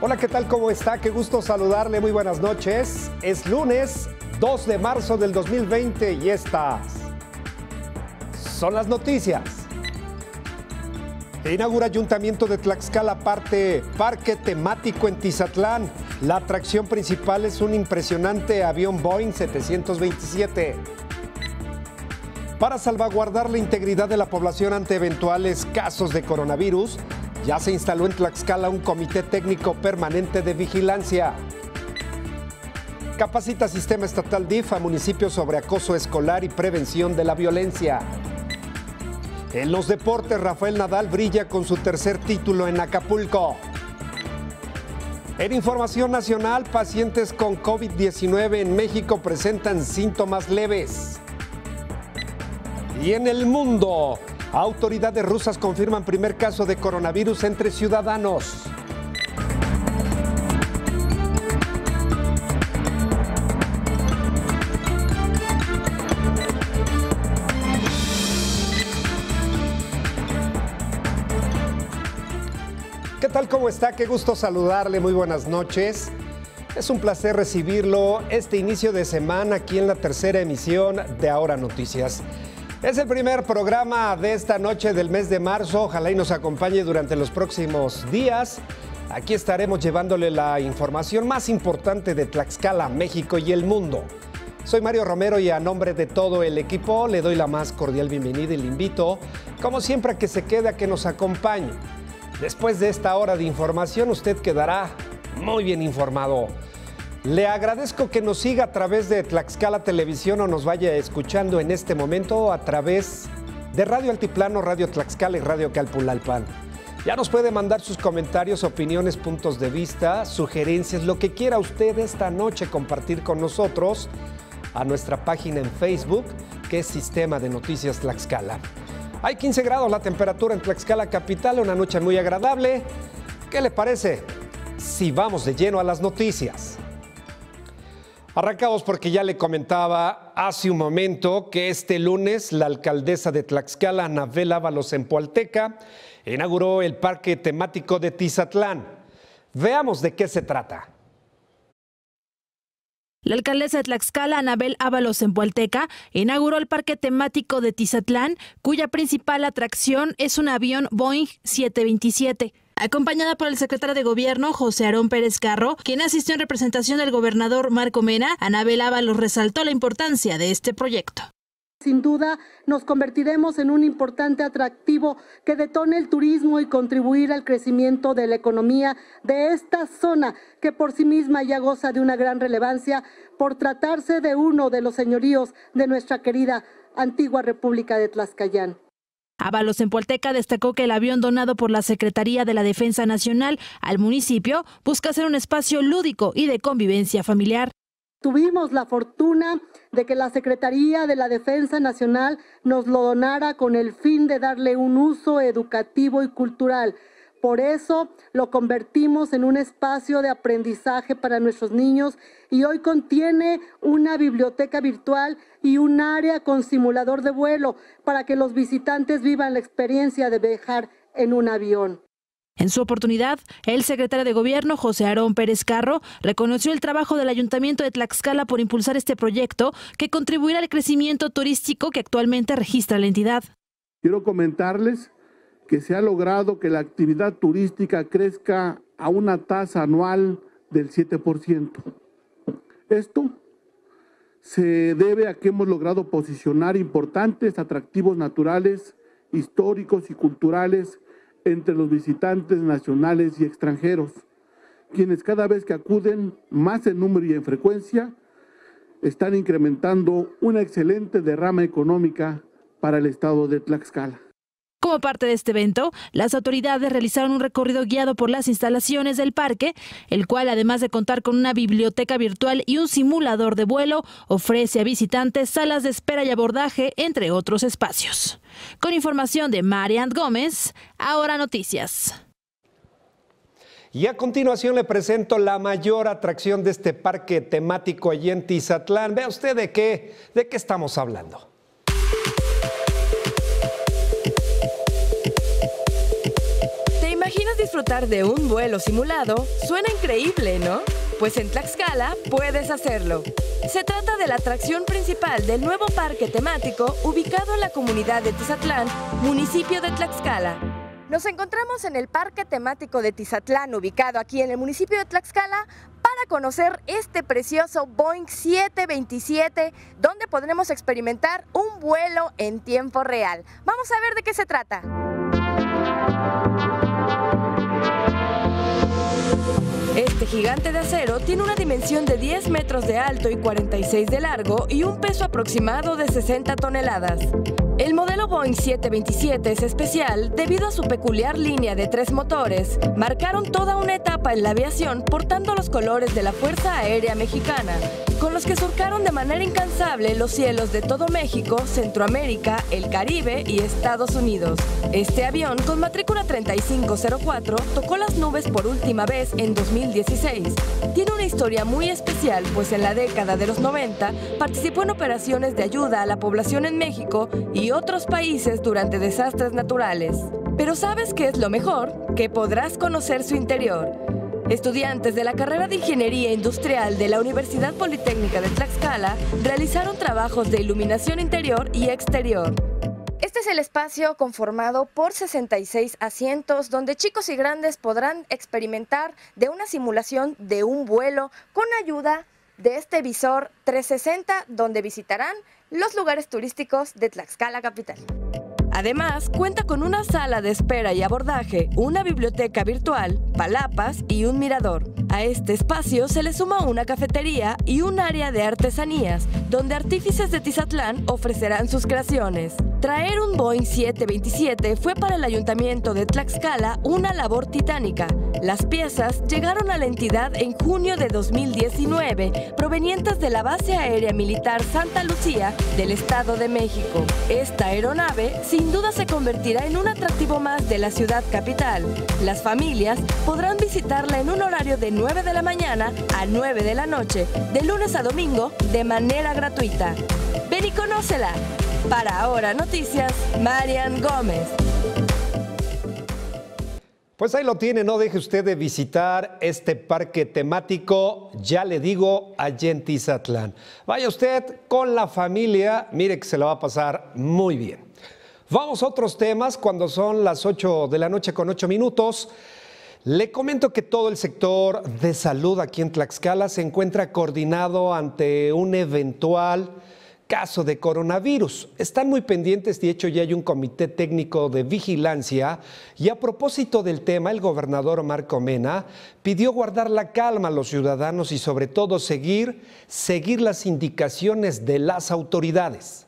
Hola, ¿qué tal? ¿Cómo está? Qué gusto saludarle, muy buenas noches. Es lunes 2 de marzo del 2020 y estas son las noticias. Inaugura Ayuntamiento de Tlaxcala parque temático en Tizatlán. La atracción principal es un impresionante avión Boeing 727. Para salvaguardar la integridad de la población ante eventuales casos de coronavirus, ya se instaló en Tlaxcala un comité técnico permanente de vigilancia. Capacita Sistema Estatal DIF a municipios sobre acoso escolar y prevención de la violencia. En los deportes, Rafael Nadal brilla con su tercer título en Acapulco. En información nacional, pacientes con COVID-19 en México presentan síntomas leves. Y en el mundo, autoridades rusas confirman primer caso de coronavirus entre ciudadanos. ¿Qué tal? ¿Cómo está? Qué gusto saludarle. Muy buenas noches. Es un placer recibirlo este inicio de semana aquí en la tercera emisión de Ahora Noticias. Es el primer programa de esta noche del mes de marzo. Ojalá y nos acompañe durante los próximos días. Aquí estaremos llevándole la información más importante de Tlaxcala, México y el mundo. Soy Mario Romero y a nombre de todo el equipo le doy la más cordial bienvenida y le invito, como siempre, a que se quede, a que nos acompañe. Después de esta hora de información, usted quedará muy bien informado. Le agradezco que nos siga a través de Tlaxcala Televisión o nos vaya escuchando en este momento a través de Radio Altiplano, Radio Tlaxcala y Radio Calpulalpan. Ya nos puede mandar sus comentarios, opiniones, puntos de vista, sugerencias, lo que quiera usted esta noche compartir con nosotros a nuestra página en Facebook, que es Sistema de Noticias Tlaxcala. Hay 15 grados la temperatura en Tlaxcala capital, una noche muy agradable. ¿Qué le parece si vamos de lleno a las noticias? Arrancamos porque ya le comentaba hace un momento que este lunes la alcaldesa de Tlaxcala, Anabel Ábalos Empualteca, inauguró el parque temático de Tizatlán. Veamos de qué se trata. La alcaldesa de Tlaxcala, Anabel Ábalos Empualteca, inauguró el parque temático de Tizatlán, cuya principal atracción es un avión Boeing 727. Acompañada por el secretario de Gobierno, José Aarón Pérez Carro, quien asistió en representación del gobernador Marco Mena, Anabel Ábalos resaltó la importancia de este proyecto. Sin duda, nos convertiremos en un importante atractivo que detone el turismo y contribuir al crecimiento de la economía de esta zona, que por sí misma ya goza de una gran relevancia por tratarse de uno de los señoríos de nuestra querida antigua República de Tlaxcayán. Ábalos Empualteca destacó que el avión donado por la Secretaría de la Defensa Nacional al municipio busca ser un espacio lúdico y de convivencia familiar. Tuvimos la fortuna de que la Secretaría de la Defensa Nacional nos lo donara con el fin de darle un uso educativo y cultural. Por eso lo convertimos en un espacio de aprendizaje para nuestros niños y hoy contiene una biblioteca virtual y un área con simulador de vuelo para que los visitantes vivan la experiencia de viajar en un avión. En su oportunidad, el secretario de Gobierno, José Aarón Pérez Carro, reconoció el trabajo del Ayuntamiento de Tlaxcala por impulsar este proyecto que contribuirá al crecimiento turístico que actualmente registra la entidad. Quiero comentarles que se ha logrado que la actividad turística crezca a una tasa anual del 7%. Esto se debe a que hemos logrado posicionar importantes atractivos naturales, históricos y culturales entre los visitantes nacionales y extranjeros, quienes cada vez que acuden más en número y en frecuencia, están incrementando una excelente derrama económica para el estado de Tlaxcala. Como parte de este evento, las autoridades realizaron un recorrido guiado por las instalaciones del parque, el cual, además de contar con una biblioteca virtual y un simulador de vuelo, ofrece a visitantes salas de espera y abordaje, entre otros espacios. Con información de Marian Gómez, Ahora Noticias. Y a continuación le presento la mayor atracción de este parque temático allí en Tizatlán. Vea usted de qué estamos hablando. ¿Te imaginas imaginas disfrutar de un vuelo simulado? Suena increíble, ¿no? Pues en Tlaxcala puedes hacerlo. Se trata de la atracción principal del nuevo parque temático ubicado en la comunidad de Tizatlán, municipio de Tlaxcala. Nos encontramos en el parque temático de Tizatlán, ubicado aquí en el municipio de Tlaxcala, para conocer este precioso Boeing 727, donde podremos experimentar un vuelo en tiempo real. Vamos a ver de qué se trata. Este gigante de acero tiene una dimensión de 10 metros de alto y 46 de largo y un peso aproximado de 60 toneladas. El modelo Boeing 727 es especial debido a su peculiar línea de 3 motores. Marcaron toda una etapa en la aviación portando los colores de la Fuerza Aérea Mexicana, con los que surcaron de manera incansable los cielos de todo México, Centroamérica, el Caribe y Estados Unidos. Este avión, con matrícula 3504, tocó las nubes por última vez en 2016. Tiene una historia muy especial, pues en la década de los 90 participó en operaciones de ayuda a la población en México y otros países durante desastres naturales. Pero ¿sabes qué es lo mejor? Que podrás conocer su interior. Estudiantes de la carrera de Ingeniería Industrial de la Universidad Politécnica de Tlaxcala realizaron trabajos de iluminación interior y exterior. Este es el espacio conformado por 66 asientos donde chicos y grandes podrán experimentar de una simulación de un vuelo con ayuda de este visor 360 donde visitarán los lugares turísticos de Tlaxcala capital. Además, cuenta con una sala de espera y abordaje, una biblioteca virtual, palapas y un mirador. A este espacio se le suma una cafetería y un área de artesanías, donde artífices de Tizatlán ofrecerán sus creaciones. Traer un Boeing 727 fue para el Ayuntamiento de Tlaxcala una labor titánica. Las piezas llegaron a la entidad en junio de 2019, provenientes de la Base Aérea Militar Santa Lucía del Estado de México. Esta aeronave sin duda se convertirá en un atractivo más de la ciudad capital. Las familias podrán visitarla en un horario de 9 de la mañana a 9 de la noche, de lunes a domingo, de manera gratuita. Ven y conócela. Para Ahora Noticias, Marian Gómez. Pues ahí lo tiene, no deje usted de visitar este parque temático, ya le digo, allá en Tizatlán. Vaya usted con la familia, mire que se la va a pasar muy bien. Vamos a otros temas cuando son las 8 de la noche con 8 minutos. Le comento que todo el sector de salud aquí en Tlaxcala se encuentra coordinado ante un eventual caso de coronavirus. Están muy pendientes, de hecho ya hay un comité técnico de vigilancia y a propósito del tema, el gobernador Marco Mena pidió guardar la calma a los ciudadanos y sobre todo seguir las indicaciones de las autoridades.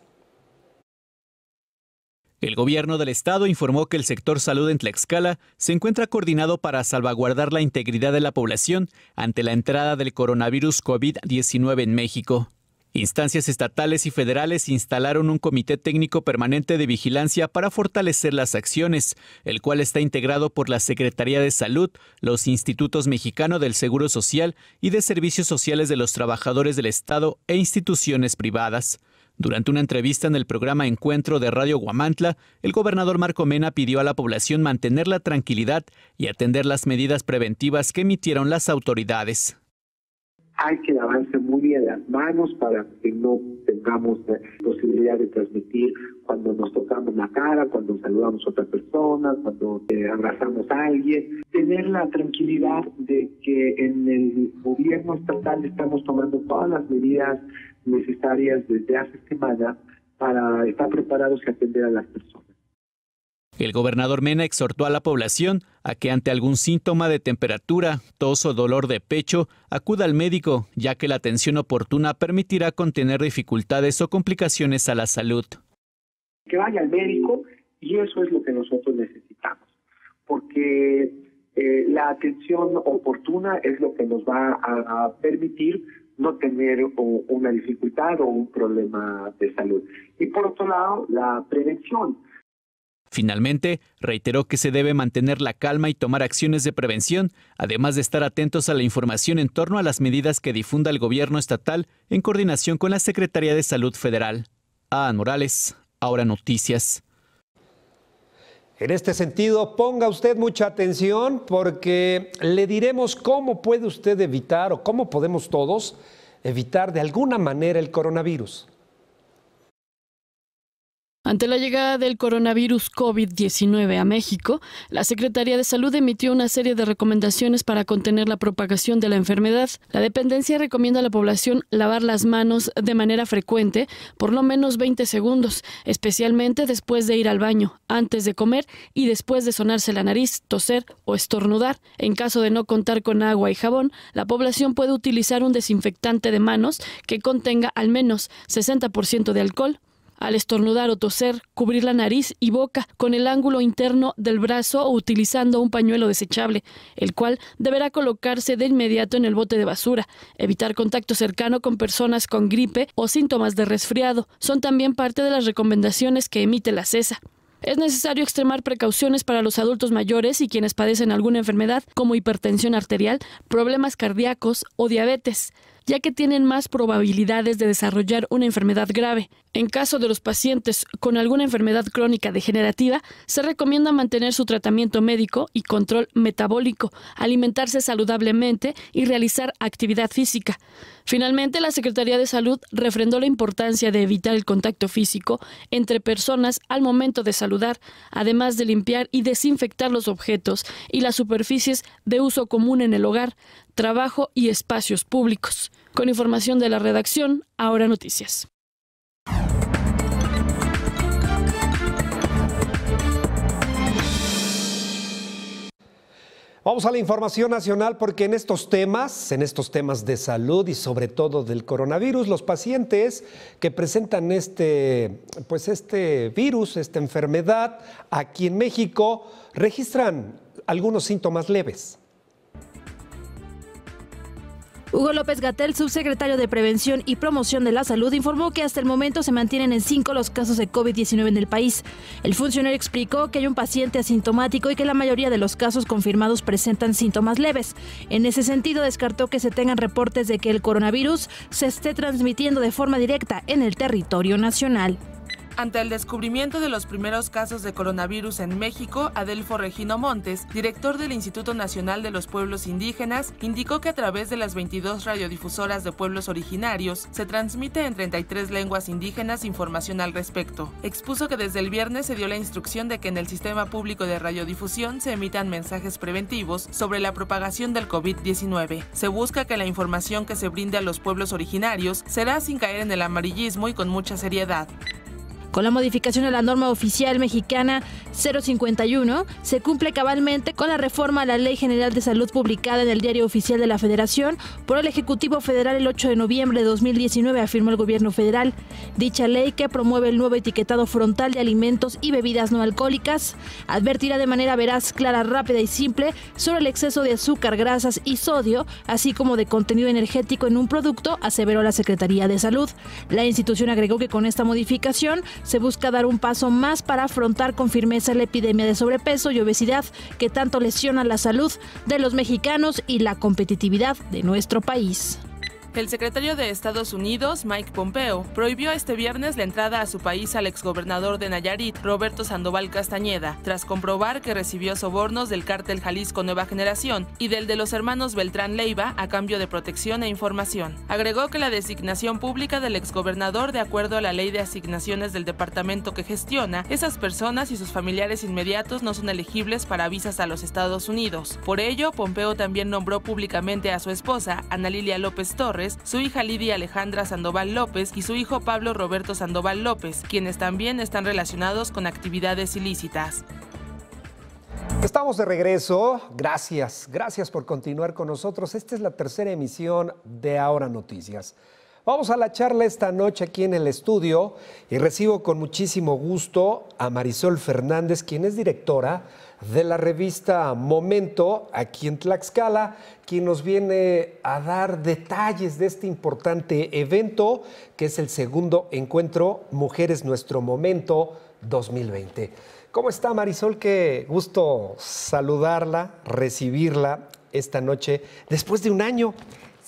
El gobierno del estado informó que el sector salud en Tlaxcala se encuentra coordinado para salvaguardar la integridad de la población ante la entrada del coronavirus COVID-19 en México. Instancias estatales y federales instalaron un comité técnico permanente de vigilancia para fortalecer las acciones, el cual está integrado por la Secretaría de Salud, los Institutos Mexicanos del Seguro Social y de Servicios Sociales de los Trabajadores del Estado e instituciones privadas. Durante una entrevista en el programa Encuentro de Radio Huamantla, el gobernador Marco Mena pidió a la población mantener la tranquilidad y atender las medidas preventivas que emitieron las autoridades. Hay que lavarse muy bien las manos para que no tengamos posibilidad de transmitir cuando nos tocamos la cara, cuando saludamos a otra persona, cuando abrazamos a alguien. Tener la tranquilidad de que en el gobierno estatal estamos tomando todas las medidas necesarias desde hace semana para estar preparados y atender a las personas. El gobernador Mena exhortó a la población a que ante algún síntoma de temperatura, tos o dolor de pecho, acuda al médico, ya que la atención oportuna permitirá contener dificultades o complicaciones a la salud. Que vaya al médico y eso es lo que nosotros necesitamos, porque la atención oportuna es lo que nos va a permitir no tener una dificultad o un problema de salud. Y por otro lado, la prevención. Finalmente, reiteró que se debe mantener la calma y tomar acciones de prevención, además de estar atentos a la información en torno a las medidas que difunda el gobierno estatal en coordinación con la Secretaría de Salud Federal. Adán Morales, Ahora Noticias. En este sentido, ponga usted mucha atención porque le diremos cómo puede usted evitar o cómo podemos todos evitar de alguna manera el coronavirus. Ante la llegada del coronavirus COVID-19 a México, la Secretaría de Salud emitió una serie de recomendaciones para contener la propagación de la enfermedad. La dependencia recomienda a la población lavar las manos de manera frecuente, por lo menos 20 segundos, especialmente después de ir al baño, antes de comer y después de sonarse la nariz, toser o estornudar. En caso de no contar con agua y jabón, la población puede utilizar un desinfectante de manos que contenga al menos 60% de alcohol. Al estornudar o toser, cubrir la nariz y boca con el ángulo interno del brazo o utilizando un pañuelo desechable, el cual deberá colocarse de inmediato en el bote de basura. Evitar contacto cercano con personas con gripe o síntomas de resfriado son también parte de las recomendaciones que emite la CESA. Es necesario extremar precauciones para los adultos mayores y quienes padecen alguna enfermedad como hipertensión arterial, problemas cardíacos o diabetes, ya que tienen más probabilidades de desarrollar una enfermedad grave. En caso de los pacientes con alguna enfermedad crónica degenerativa, se recomienda mantener su tratamiento médico y control metabólico, alimentarse saludablemente y realizar actividad física. Finalmente, la Secretaría de Salud refrendó la importancia de evitar el contacto físico entre personas al momento de saludar, además de limpiar y desinfectar los objetos y las superficies de uso común en el hogar, trabajo y espacios públicos. Con información de la redacción, Ahora Noticias. Vamos a la información nacional porque en estos temas de salud y sobre todo del coronavirus, los pacientes que presentan este virus, esta enfermedad, aquí en México, registran algunos síntomas leves. Hugo López-Gatell, subsecretario de Prevención y Promoción de la Salud, informó que hasta el momento se mantienen en 5 los casos de COVID-19 en el país. El funcionario explicó que hay un paciente asintomático y que la mayoría de los casos confirmados presentan síntomas leves. En ese sentido, descartó que se tengan reportes de que el coronavirus se esté transmitiendo de forma directa en el territorio nacional. Ante el descubrimiento de los primeros casos de coronavirus en México, Adelfo Regino Montes, director del Instituto Nacional de los Pueblos Indígenas, indicó que a través de las 22 radiodifusoras de pueblos originarios se transmite en 33 lenguas indígenas información al respecto. Expuso que desde el viernes se dio la instrucción de que en el sistema público de radiodifusión se emitan mensajes preventivos sobre la propagación del COVID-19. Se busca que la información que se brinde a los pueblos originarios será sin caer en el amarillismo y con mucha seriedad. Con la modificación a la norma oficial mexicana 051, se cumple cabalmente con la reforma a la Ley General de Salud publicada en el Diario Oficial de la Federación por el Ejecutivo Federal el 8 de noviembre de 2019, afirmó el gobierno federal. Dicha ley, que promueve el nuevo etiquetado frontal de alimentos y bebidas no alcohólicas, advertirá de manera veraz, clara, rápida y simple sobre el exceso de azúcar, grasas y sodio, así como de contenido energético en un producto, aseveró la Secretaría de Salud. La institución agregó que con esta modificación se busca dar un paso más para afrontar con firmeza la epidemia de sobrepeso y obesidad que tanto lesiona la salud de los mexicanos y la competitividad de nuestro país. El secretario de Estados Unidos, Mike Pompeo, prohibió este viernes la entrada a su país al exgobernador de Nayarit, Roberto Sandoval Castañeda, tras comprobar que recibió sobornos del cártel Jalisco Nueva Generación y del de los hermanos Beltrán Leiva a cambio de protección e información. Agregó que la designación pública del exgobernador, de acuerdo a la ley de asignaciones del departamento que gestiona, esas personas y sus familiares inmediatos no son elegibles para visas a los Estados Unidos. Por ello, Pompeo también nombró públicamente a su esposa, Ana Lilia López Torres, su hija Lidia Alejandra Sandoval López y su hijo Pablo Roberto Sandoval López, quienes también están relacionados con actividades ilícitas. Estamos de regreso. Gracias por continuar con nosotros. Esta es la tercera emisión de Ahora Noticias. Vamos a la charla esta noche aquí en el estudio y recibo con muchísimo gusto a Marisol Fernández, quien es directora de la revista Momento aquí en Tlaxcala, quien nos viene a dar detalles de este importante evento que es el segundo encuentro Mujeres Nuestro Momento 2020. ¿Cómo está, Marisol? Qué gusto saludarla, recibirla esta noche después de un año. Sí,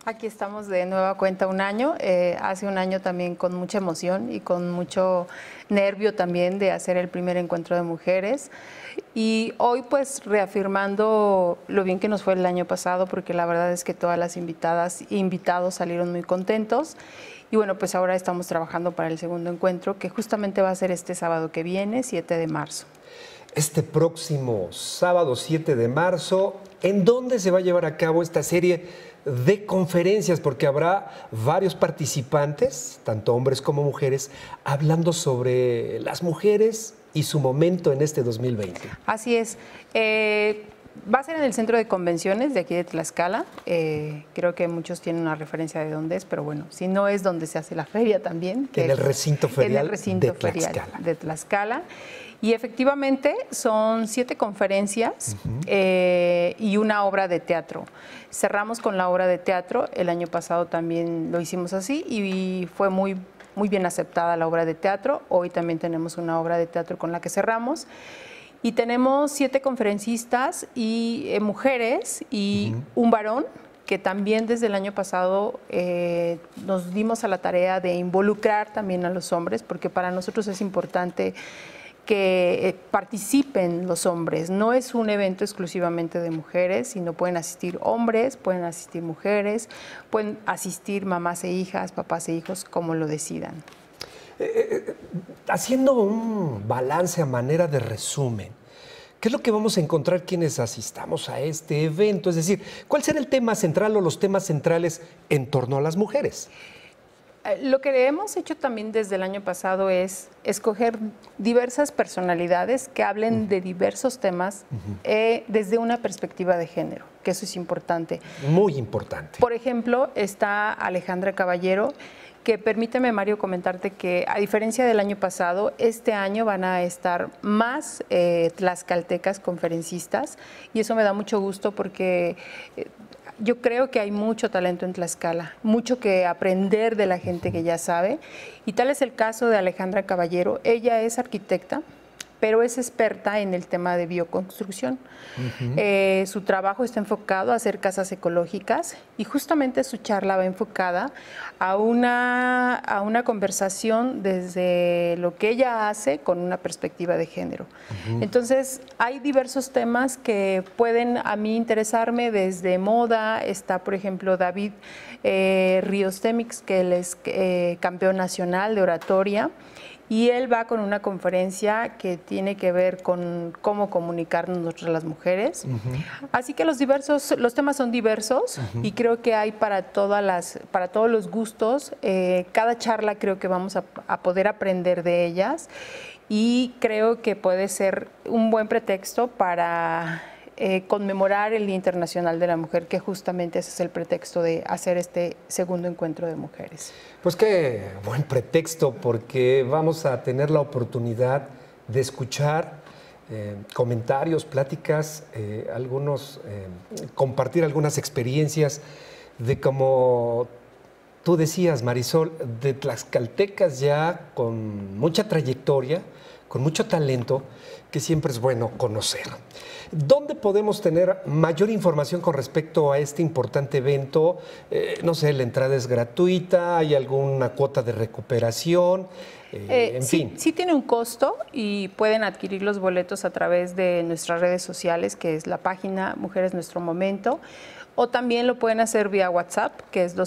Aquí estamos de nueva cuenta un año, hace un año también con mucha emoción y con mucho nervio también de hacer el primer encuentro de mujeres. Y hoy pues reafirmando lo bien que nos fue el año pasado, porque la verdad es que todas las invitadas e invitados salieron muy contentos. Y bueno, pues ahora estamos trabajando para el segundo encuentro, que justamente va a ser este sábado que viene, 7 de marzo. Este próximo sábado 7 de marzo, ¿en dónde se va a llevar a cabo esta serie de conferencias? Porque habrá varios participantes, tanto hombres como mujeres, hablando sobre las mujeres y su momento en este 2020. Así es. Va a ser en el Centro de Convenciones de aquí de Tlaxcala. Creo que muchos tienen una referencia de dónde es, pero bueno, si no es donde se hace la feria también. En el recinto ferial de Tlaxcala. Y efectivamente son 7 conferencias y una obra de teatro. Cerramos con la obra de teatro, el año pasado también lo hicimos así y fue muy bien aceptada la obra de teatro. Hoy también tenemos una obra de teatro con la que cerramos. Y tenemos 7 conferencistas y mujeres y un varón, que también desde el año pasado nos dimos a la tarea de involucrar también a los hombres, porque para nosotros es importante que participen los hombres. No es un evento exclusivamente de mujeres, sino pueden asistir hombres, pueden asistir mujeres, pueden asistir mamás e hijas, papás e hijos, como lo decidan. Haciendo un balance a manera de resumen, ¿qué es lo que vamos a encontrar quienes asistamos a este evento? Es decir, ¿cuál será el tema central o los temas centrales en torno a las mujeres? Lo que hemos hecho también desde el año pasado es escoger diversas personalidades que hablen de diversos temas desde una perspectiva de género, que eso es importante. Muy importante. Por ejemplo, está Alejandra Caballero, que permíteme, Mario, comentarte que a diferencia del año pasado, este año van a estar más tlaxcaltecas conferencistas y eso me da mucho gusto porque yo creo que hay mucho talento en Tlaxcala, mucho que aprender de la gente que ya sabe, y tal es el caso de Alejandra Caballero. Ella es arquitecta, pero es experta en el tema de bioconstrucción. Su trabajo está enfocado a hacer casas ecológicas y justamente su charla va enfocada a una conversación desde lo que ella hace con una perspectiva de género. Entonces, hay diversos temas que pueden a mí interesarme, desde moda. Está, por ejemplo, David Ríos Temix, que él es campeón nacional de oratoria. Y él va con una conferencia que tiene que ver con cómo comunicarnos nosotras las mujeres. Así que los temas son diversos y creo que hay para todos los gustos. Cada charla creo que vamos a poder aprender de ellas y creo que puede ser un buen pretexto para conmemorar el Día Internacional de la Mujer, que justamente ese es el pretexto de hacer este segundo encuentro de mujeres. Pues qué buen pretexto, porque vamos a tener la oportunidad de escuchar comentarios, pláticas, compartir algunas experiencias de, como tú decías, Marisol, de tlaxcaltecas ya con mucha trayectoria, con mucho talento, que siempre es bueno conocer. ¿Dónde podemos tener mayor información con respecto a este importante evento? No sé, la entrada es gratuita, ¿hay alguna cuota de recuperación? En fin. Sí tiene un costo y pueden adquirir los boletos a través de nuestras redes sociales, que es la página Mujeres Nuestro Momento, o también lo pueden hacer vía WhatsApp, que es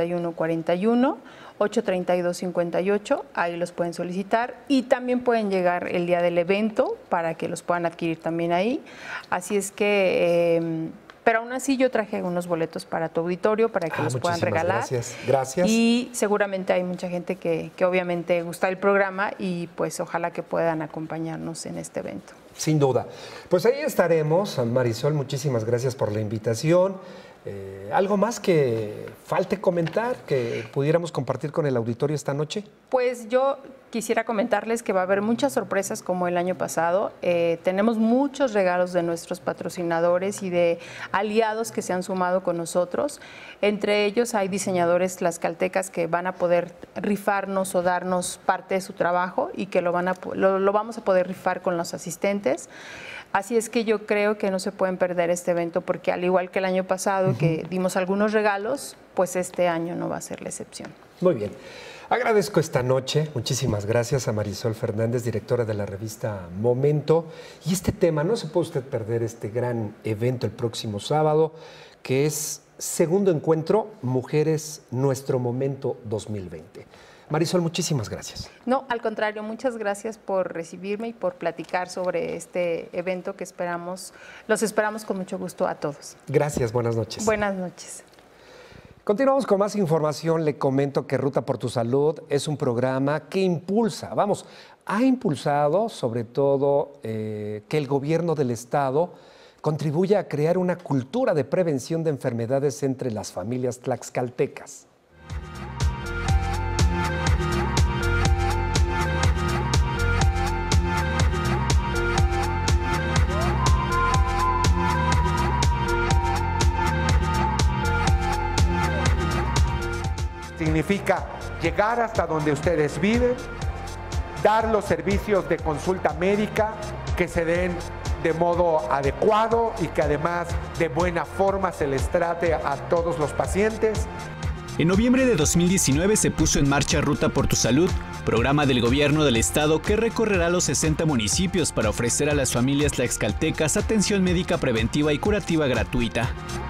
241-41-832-58, ahí los pueden solicitar y también pueden llegar el día del evento para que los puedan adquirir también ahí. Así es que, pero aún así yo traje unos boletos para tu auditorio para que los puedan regalar. Gracias. Y seguramente hay mucha gente que obviamente gusta el programa y pues ojalá que puedan acompañarnos en este evento. Sin duda. Pues ahí estaremos. Marisol, muchísimas gracias por la invitación. ¿Algo más que falte comentar, que pudiéramos compartir con el auditorio esta noche? Pues yo quisiera comentarles que va a haber muchas sorpresas como el año pasado. Tenemos muchos regalos de nuestros patrocinadores y de aliados que se han sumado con nosotros. Entre ellos hay diseñadores tlaxcaltecas que van a poder rifarnos o darnos parte de su trabajo y que lo vamos a poder rifar con los asistentes. Así es que yo creo que no se pueden perder este evento porque al igual que el año pasado que dimos algunos regalos, pues este año no va a ser la excepción. Muy bien. Agradezco esta noche, muchísimas gracias a Marisol Fernández, directora de la revista Momento. Y este tema, no se puede usted perder este gran evento el próximo sábado, que es segundo encuentro Mujeres Nuestro Momento 2020. Marisol, muchísimas gracias. No, al contrario, muchas gracias por recibirme y por platicar sobre este evento que los esperamos con mucho gusto a todos. Gracias, buenas noches. Buenas noches. Continuamos con más información. Le comento que Ruta por tu Salud es un programa que ha impulsado sobre todo que el gobierno del estado contribuya a crear una cultura de prevención de enfermedades entre las familias tlaxcaltecas. Significa llegar hasta donde ustedes viven, dar los servicios de consulta médica que se den de modo adecuado y que además de buena forma se les trate a todos los pacientes. En noviembre de 2019 se puso en marcha Ruta por tu Salud, programa del gobierno del estado que recorrerá los 60 municipios para ofrecer a las familias tlaxcaltecas atención médica preventiva y curativa gratuita.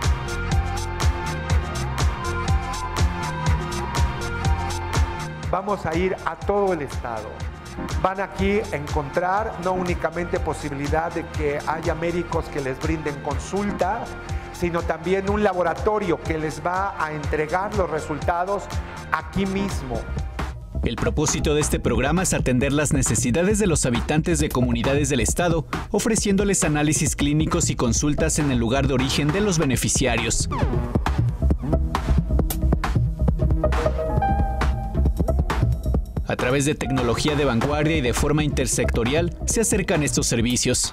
Vamos a ir a todo el estado. Van aquí a encontrar no únicamente posibilidad de que haya médicos que les brinden consulta, sino también un laboratorio que les va a entregar los resultados aquí mismo. El propósito de este programa es atender las necesidades de los habitantes de comunidades del estado, ofreciéndoles análisis clínicos y consultas en el lugar de origen de los beneficiarios. A través de tecnología de vanguardia y de forma intersectorial, se acercan estos servicios.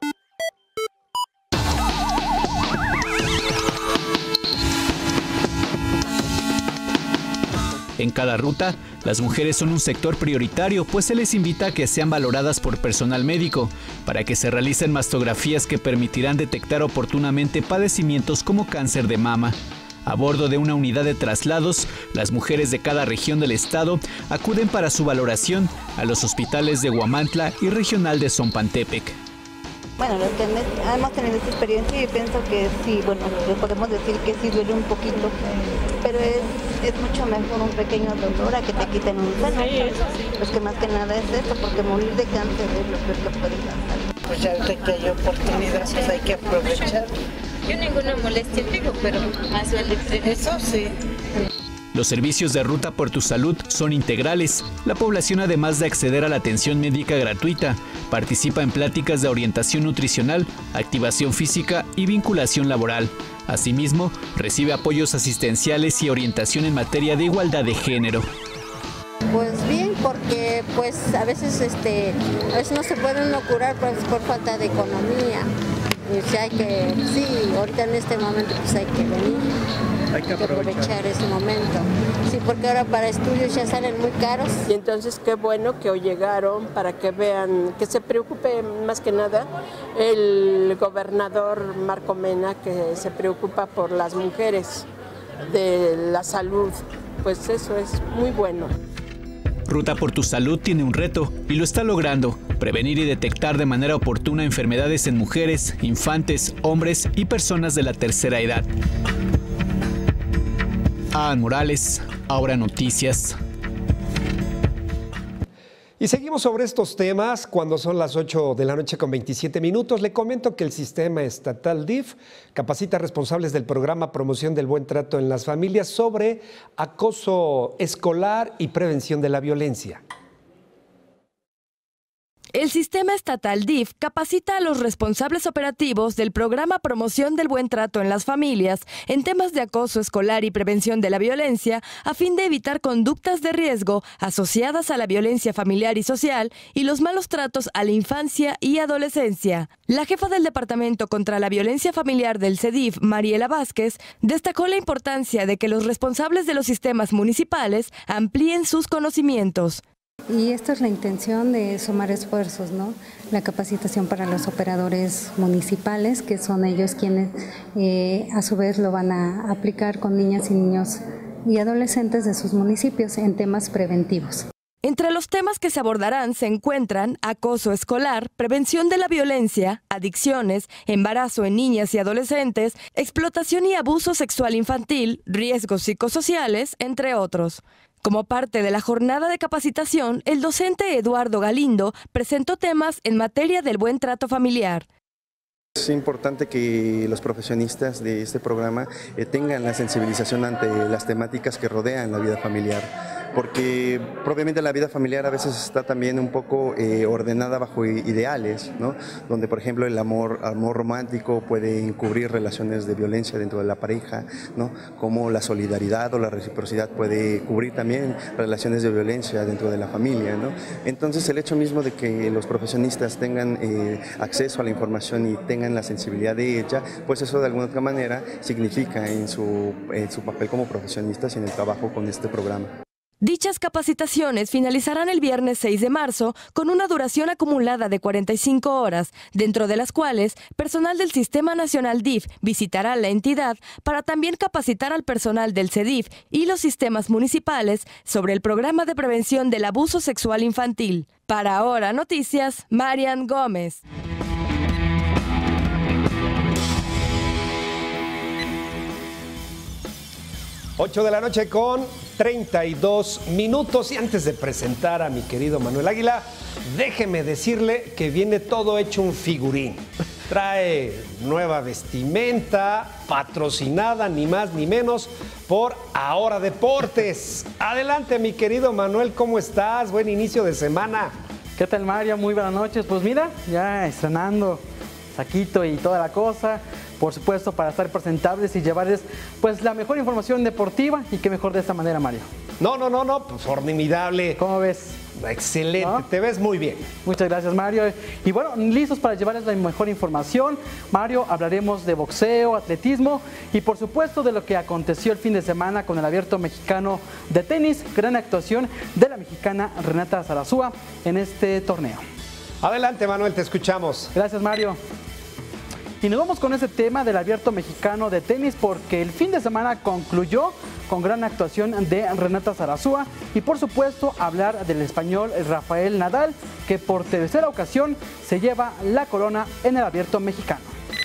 En cada ruta, las mujeres son un sector prioritario, pues se les invita a que sean valoradas por personal médico, para que se realicen mastografías que permitirán detectar oportunamente padecimientos como cáncer de mama. A bordo de una unidad de traslados, las mujeres de cada región del estado acuden para su valoración a los hospitales de Huamantla y regional de Zompantepec. Bueno, los que hemos tenido esta experiencia, yo pienso que sí, bueno, podemos decir que sí duele un poquito, pero es mucho mejor un pequeño dolor a que te quiten un seno. Pues que más que nada es eso, porque morir de cáncer es lo peor que puede pasar. Pues ya que hay oportunidad, pues hay que aprovechar. Yo ninguna molestia tengo, pero más vale eso sí. Los servicios de Ruta por tu Salud son integrales. La población, además de acceder a la atención médica gratuita, participa en pláticas de orientación nutricional, activación física y vinculación laboral. Asimismo, recibe apoyos asistenciales y orientación en materia de igualdad de género. Pues bien, porque pues a veces no se puede uno curar pues, por falta de economía. Sí, ahorita en este momento pues hay que venir, hay que aprovechar ese momento. Sí, porque ahora para estudios ya salen muy caros. Y entonces qué bueno que hoy llegaron para que vean, que se preocupe más que nada el gobernador Marco Mena, que se preocupa por las mujeres, de la salud. Pues eso es muy bueno. Ruta por tu Salud tiene un reto y lo está logrando: prevenir y detectar de manera oportuna enfermedades en mujeres, infantes, hombres y personas de la tercera edad. Adán Morales, Ahora Noticias. Y seguimos sobre estos temas cuando son las 8 de la noche con 27 minutos. Le comento que el sistema estatal DIF capacita a responsables del programa Promoción del Buen Trato en las Familias sobre acoso escolar y prevención de la violencia. El sistema estatal DIF capacita a los responsables operativos del programa Promoción del Buen Trato en las Familias en temas de acoso escolar y prevención de la violencia a fin de evitar conductas de riesgo asociadas a la violencia familiar y social y los malos tratos a la infancia y adolescencia. La jefa del Departamento contra la Violencia Familiar del CEDIF, Mariela Vázquez, destacó la importancia de que los responsables de los sistemas municipales amplíen sus conocimientos. Y esta es la intención de sumar esfuerzos, ¿no? la capacitación para los operadores municipales, que son ellos quienes a su vez lo van a aplicar con niñas y niños y adolescentes de sus municipios en temas preventivos. Entre los temas que se abordarán se encuentran acoso escolar, prevención de la violencia, adicciones, embarazo en niñas y adolescentes, explotación y abuso sexual infantil, riesgos psicosociales, entre otros. Como parte de la jornada de capacitación, el docente Eduardo Galindo presentó temas en materia del buen trato familiar. Es importante que los profesionistas de este programa tengan la sensibilización ante las temáticas que rodean la vida familiar, porque propiamente la vida familiar a veces está también un poco ordenada bajo ideales, ¿no? Donde por ejemplo el amor romántico puede encubrir relaciones de violencia dentro de la pareja, ¿no? Como la solidaridad o la reciprocidad puede cubrir también relaciones de violencia dentro de la familia, ¿no? Entonces el hecho mismo de que los profesionistas tengan acceso a la información y tengan la sensibilidad de ella, pues eso de alguna otra manera significa en su papel como profesionistas y en el trabajo con este programa. Dichas capacitaciones finalizarán el viernes 6 de marzo con una duración acumulada de 45 horas, dentro de las cuales personal del Sistema Nacional DIF visitará la entidad para también capacitar al personal del CEDIF y los sistemas municipales sobre el programa de prevención del abuso sexual infantil. Para Ahora Noticias, Marian Gómez. 8 de la noche con 32 minutos. Y antes de presentar a mi querido Manuel Águila, déjeme decirle que viene todo hecho un figurín. Trae nueva vestimenta, patrocinada ni más ni menos por Ahora Deportes. Adelante, mi querido Manuel, ¿cómo estás? Buen inicio de semana. ¿Qué tal, Mario? Muy buenas noches. Pues mira, ya estrenando saquito y toda la cosa, por supuesto, para estar presentables y llevarles pues la mejor información deportiva, y qué mejor de esta manera, Mario. No, pues formidable. ¿Cómo ves? Excelente, ¿no? Te ves muy bien. Muchas gracias, Mario. Y bueno, listos para llevarles la mejor información. Mario, hablaremos de boxeo, atletismo y por supuesto de lo que aconteció el fin de semana con el Abierto Mexicano de Tenis, gran actuación de la mexicana Renata Zarazúa en este torneo. Adelante, Manuel, te escuchamos. Gracias, Mario. Y nos vamos con ese tema del Abierto Mexicano de Tenis, porque el fin de semana concluyó con gran actuación de Renata Zarazúa y por supuesto hablar del español Rafael Nadal, que por tercera ocasión se lleva la corona en el Abierto Mexicano.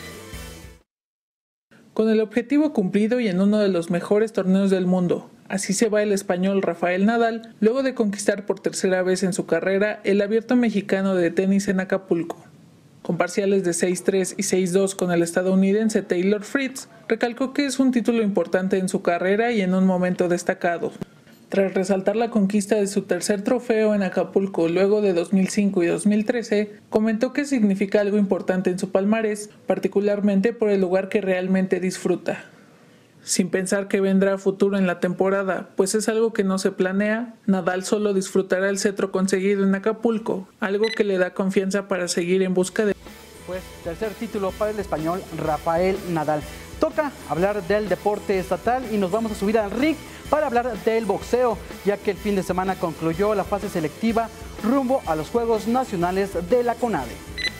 Con el objetivo cumplido y en uno de los mejores torneos del mundo, así se va el español Rafael Nadal, luego de conquistar por tercera vez en su carrera el Abierto Mexicano de Tenis en Acapulco. Con parciales de 6-3 y 6-2 con el estadounidense Taylor Fritz, recalcó que es un título importante en su carrera y en un momento destacado. Tras resaltar la conquista de su tercer trofeo en Acapulco luego de 2005 y 2013, comentó que significa algo importante en su palmarés, particularmente por el lugar que realmente disfruta. Sin pensar que vendrá futuro en la temporada, pues es algo que no se planea, Nadal solo disfrutará el cetro conseguido en Acapulco, algo que le da confianza para seguir en busca de... Pues tercer título para el español Rafael Nadal. Toca hablar del deporte estatal y nos vamos a subir al ring para hablar del boxeo, ya que el fin de semana concluyó la fase selectiva rumbo a los Juegos Nacionales de la CONADE.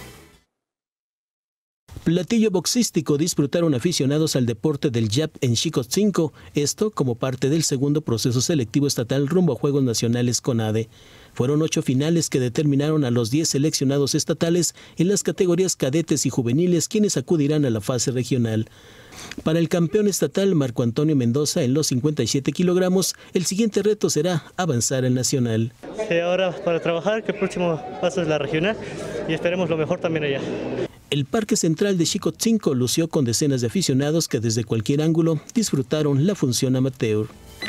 Platillo boxístico disfrutaron aficionados al deporte del jab en Xicotzinco, esto como parte del segundo proceso selectivo estatal rumbo a Juegos Nacionales CONADE. Fueron 8 finales que determinaron a los 10 seleccionados estatales en las categorías cadetes y juveniles, quienes acudirán a la fase regional. Para el campeón estatal Marco Antonio Mendoza en los 57 kilogramos, el siguiente reto será avanzar al nacional. Ahora para trabajar, que el próximo paso es la regional y esperemos lo mejor también allá. El Parque Central de Xicotzinco lució con decenas de aficionados que desde cualquier ángulo disfrutaron la función amateur.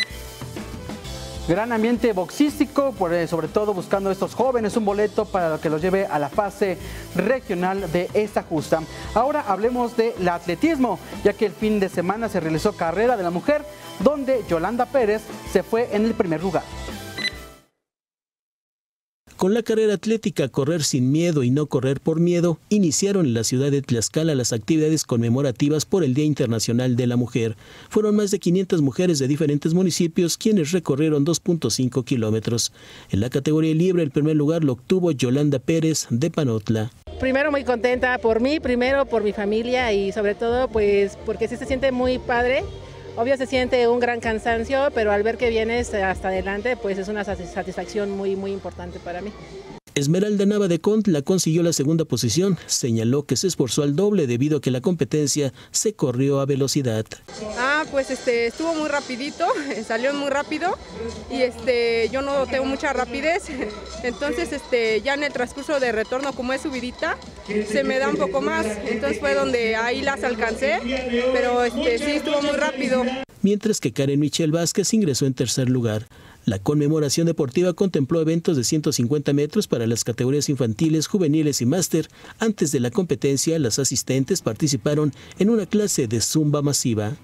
Gran ambiente boxístico, sobre todo buscando a estos jóvenes un boleto para que los lleve a la fase regional de esta justa. Ahora hablemos del atletismo, ya que el fin de semana se realizó carrera de la mujer, donde Yolanda Pérez se fue en el primer lugar. Con la carrera atlética Correr sin miedo y no correr por miedo, iniciaron en la ciudad de Tlaxcala las actividades conmemorativas por el Día Internacional de la Mujer. Fueron más de 500 mujeres de diferentes municipios quienes recorrieron 2.5 kilómetros. En la categoría libre, el primer lugar lo obtuvo Yolanda Pérez de Panotla. Primero muy contenta por mí, primero por mi familia y sobre todo pues porque sí se siente muy padre. Obvio se siente un gran cansancio, pero al ver que vienes hasta adelante, pues es una satisfacción muy importante para mí. Esmeralda Nava de Contla consiguió la segunda posición. Señaló que se esforzó al doble debido a que la competencia se corrió a velocidad. Pues estuvo muy rapidito, salió muy rápido y yo no tengo mucha rapidez, entonces ya en el transcurso de retorno, como es subidita, se me da un poco más, entonces fue donde ahí las alcancé, pero sí estuvo muy rápido. Mientras que Karen Michelle Vázquez ingresó en tercer lugar. La conmemoración deportiva contempló eventos de 150 metros para las categorías infantiles, juveniles y máster. Antes de la competencia, las asistentes participaron en una clase de zumba masiva.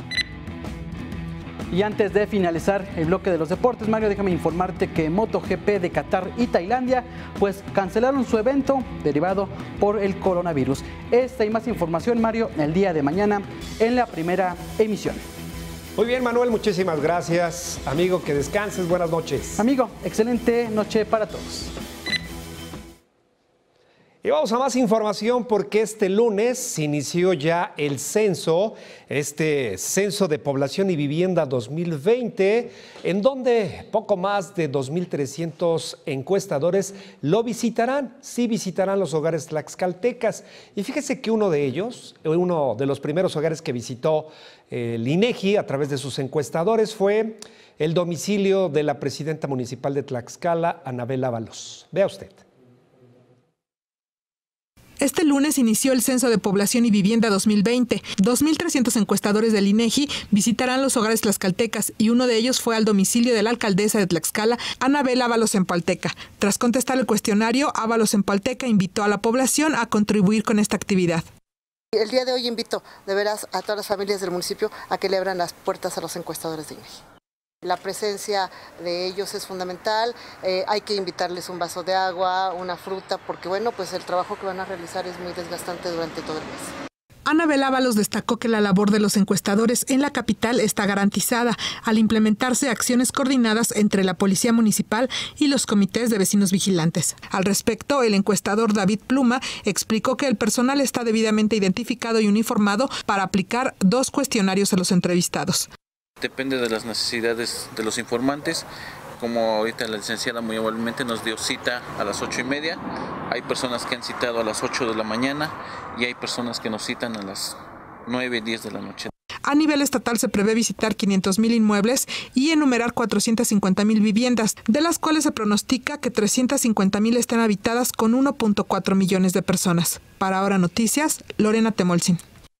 Y antes de finalizar el bloque de los deportes, Mario, déjame informarte que MotoGP de Qatar y Tailandia pues cancelaron su evento derivado por el coronavirus. Esta y más información, Mario, el día de mañana en la primera emisión. Muy bien, Manuel, muchísimas gracias. Amigo, que descanses, buenas noches. Amigo, excelente noche para todos. Y vamos a más información porque este lunes se inició ya el censo, este censo de población y vivienda 2020, en donde poco más de 2.300 encuestadores lo visitarán, sí visitarán los hogares tlaxcaltecas. Y fíjese que uno de ellos, uno de los primeros hogares que visitó el INEGI a través de sus encuestadores fue el domicilio de la presidenta municipal de Tlaxcala, Anabel Ábalos. Vea usted. Este lunes inició el Censo de Población y Vivienda 2020. 2.300 encuestadores del INEGI visitarán los hogares tlaxcaltecas y uno de ellos fue al domicilio de la alcaldesa de Tlaxcala, Anabel Ábalos Empalteca. Tras contestar el cuestionario, Ábalos Empalteca invitó a la población a contribuir con esta actividad. El día de hoy invito de veras a todas las familias del municipio a que le abran las puertas a los encuestadores de INEGI. La presencia de ellos es fundamental, hay que invitarles un vaso de agua, una fruta, porque bueno, pues el trabajo que van a realizar es muy desgastante durante todo el mes. Anabel Ábalos destacó que la labor de los encuestadores en la capital está garantizada al implementarse acciones coordinadas entre la Policía Municipal y los comités de vecinos vigilantes. Al respecto, el encuestador David Pluma explicó que el personal está debidamente identificado y uniformado para aplicar 2 cuestionarios a los entrevistados. Depende de las necesidades de los informantes. Como ahorita la licenciada muy amablemente nos dio cita a las 8:30, hay personas que han citado a las 8 de la mañana y hay personas que nos citan a las 9, 10 de la noche. A nivel estatal se prevé visitar 500,000 inmuebles y enumerar 450,000 viviendas, de las cuales se pronostica que 350,000 estén habitadas con 1.4 millones de personas. Para Ahora Noticias, Lorena Temolsin.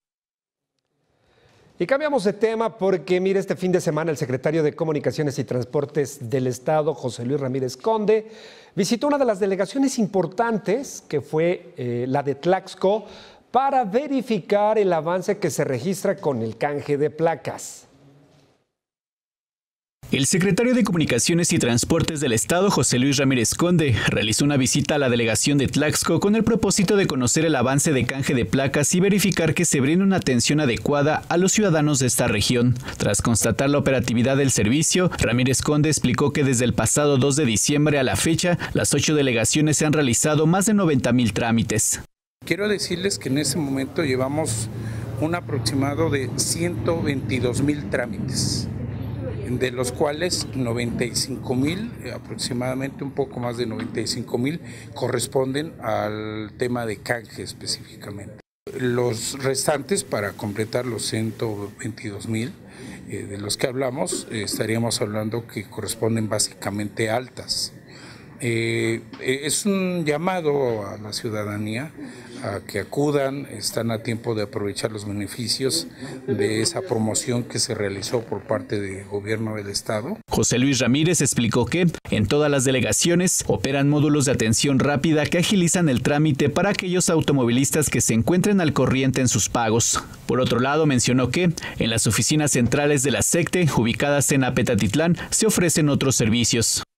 Y cambiamos de tema porque, mire, este fin de semana el secretario de Comunicaciones y Transportes del Estado, José Luis Ramírez Conde, visitó una de las delegaciones importantes, que fue la de Tlaxco, para verificar el avance que se registra con el canje de placas. El secretario de Comunicaciones y Transportes del Estado, José Luis Ramírez Conde, realizó una visita a la delegación de Tlaxco con el propósito de conocer el avance de canje de placas y verificar que se brinde una atención adecuada a los ciudadanos de esta región. Tras constatar la operatividad del servicio, Ramírez Conde explicó que desde el pasado 2 de diciembre a la fecha, las 8 delegaciones se han realizado más de 90,000 trámites. Quiero decirles que en ese momento llevamos un aproximado de 122,000 trámites, de los cuales 95,000, aproximadamente un poco más de 95,000, corresponden al tema de canje específicamente. Los restantes, para completar los 122,000 de los que hablamos, estaríamos hablando que corresponden básicamente a altas. Es un llamado a la ciudadanía a que acudan, están a tiempo de aprovechar los beneficios de esa promoción que se realizó por parte del gobierno del estado. José Luis Ramírez explicó que en todas las delegaciones operan módulos de atención rápida que agilizan el trámite para aquellos automovilistas que se encuentren al corriente en sus pagos. Por otro lado, mencionó que en las oficinas centrales de la SECTE, ubicadas en Apetatitlán, se ofrecen otros servicios.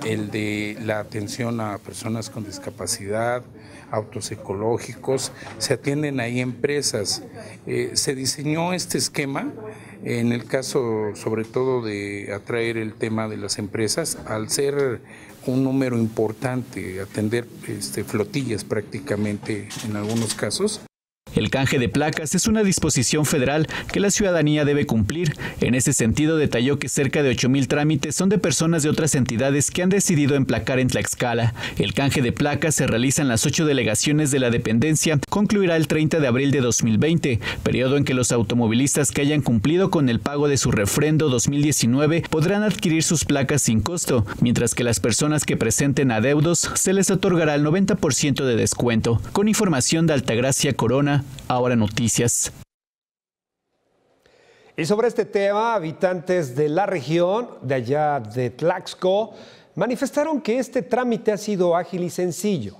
el de la atención a personas con discapacidad, autos ecológicos, se atienden ahí empresas. Se diseñó este esquema en el caso sobre todo de atraer el tema de las empresas, al ser un número importante, atender flotillas prácticamente en algunos casos. El canje de placas es una disposición federal que la ciudadanía debe cumplir. En ese sentido, detalló que cerca de 8,000 trámites son de personas de otras entidades que han decidido emplacar en Tlaxcala. El canje de placas se realiza en las 8 delegaciones de la dependencia. Concluirá el 30 de abril de 2020, periodo en que los automovilistas que hayan cumplido con el pago de su refrendo 2019 podrán adquirir sus placas sin costo, mientras que las personas que presenten adeudos se les otorgará el 90% de descuento. Con información de Altagracia Corona, Ahora Noticias. Y sobre este tema, habitantes de la región, de allá de Tlaxco, manifestaron que este trámite ha sido ágil y sencillo.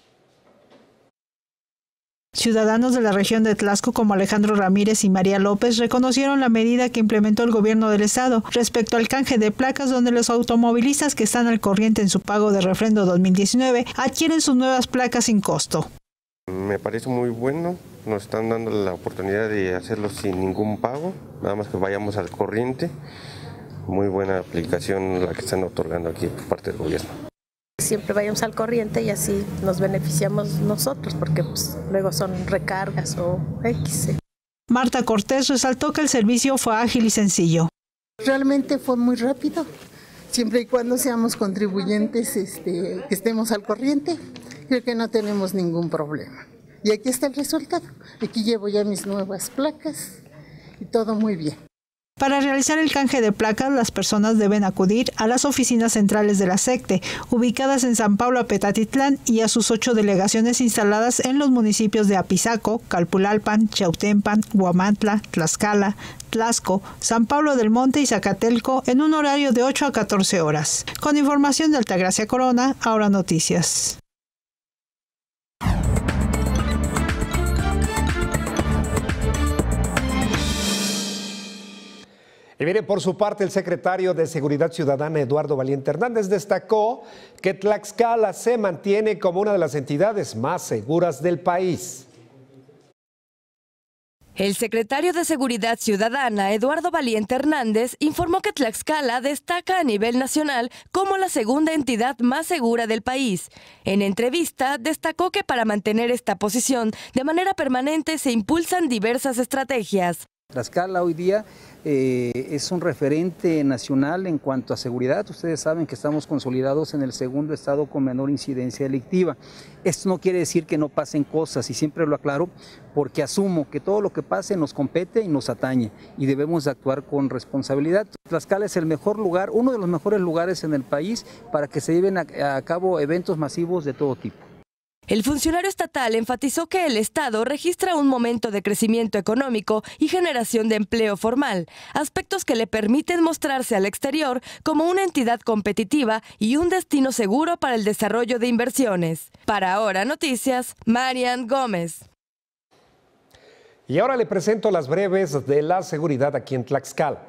Ciudadanos de la región de Tlaxco como Alejandro Ramírez y María López reconocieron la medida que implementó el gobierno del estado respecto al canje de placas, donde los automovilistas que están al corriente en su pago de refrendo 2019 adquieren sus nuevas placas sin costo. Me parece muy bueno, nos están dando la oportunidad de hacerlo sin ningún pago, nada más que vayamos al corriente. Muy buena aplicación la que están otorgando aquí por parte del gobierno. Siempre vayamos al corriente y así nos beneficiamos nosotros, porque pues, luego son recargas o X. Marta Cortés resaltó que el servicio fue ágil y sencillo. Realmente fue muy rápido, siempre y cuando seamos contribuyentes, que estemos al corriente. Creo que no tenemos ningún problema. Y aquí está el resultado. Aquí llevo ya mis nuevas placas y todo muy bien. Para realizar el canje de placas, las personas deben acudir a las oficinas centrales de la SECTE, ubicadas en San Pablo Apetatitlán, y a sus 8 delegaciones instaladas en los municipios de Apizaco, Calpulalpan, Chautempan, Huamantla, Tlaxcala, Tlaxco, San Pablo del Monte y Zacatelco, en un horario de 8 a 14 horas. Con información de Altagracia Corona, Ahora Noticias. Y mire, por su parte, el secretario de Seguridad Ciudadana, Eduardo Valiente Hernández, destacó que Tlaxcala se mantiene como una de las entidades más seguras del país. El secretario de Seguridad Ciudadana, Eduardo Valiente Hernández, informó que Tlaxcala destaca a nivel nacional como la segunda entidad más segura del país. En entrevista, destacó que para mantener esta posición de manera permanente se impulsan diversas estrategias. Tlaxcala hoy día es un referente nacional en cuanto a seguridad. Ustedes saben que estamos consolidados en el segundo estado con menor incidencia delictiva. Esto no quiere decir que no pasen cosas, y siempre lo aclaro, porque asumo que todo lo que pase nos compete y nos atañe, y debemos de actuar con responsabilidad. Tlaxcala es el mejor lugar, uno de los mejores lugares en el país para que se lleven a cabo eventos masivos de todo tipo. El funcionario estatal enfatizó que el Estado registra un momento de crecimiento económico y generación de empleo formal, aspectos que le permiten mostrarse al exterior como una entidad competitiva y un destino seguro para el desarrollo de inversiones. Para Ahora Noticias, Marian Gómez. Y ahora le presento las breves de la seguridad aquí en Tlaxcala.